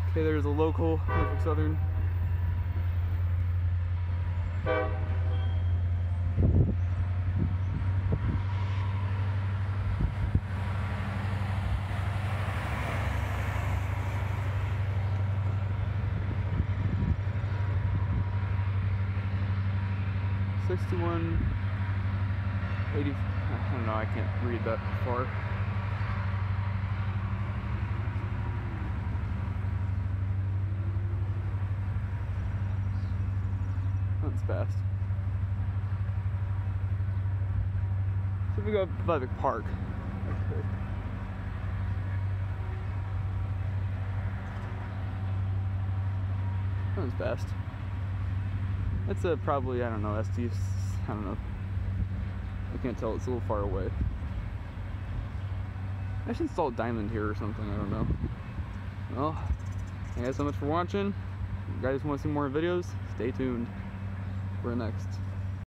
Okay, there's a local, Norfolk Southern. $61.80. I don't know, I can't read that far. That's fast. So we go by the park. That was fast. That's a probably, I don't know, ST, I don't know. I can't tell, it's a little far away. I should install a diamond here or something, I don't know. Well, thank you guys so much for watching. If you guys want to see more videos, stay tuned for next.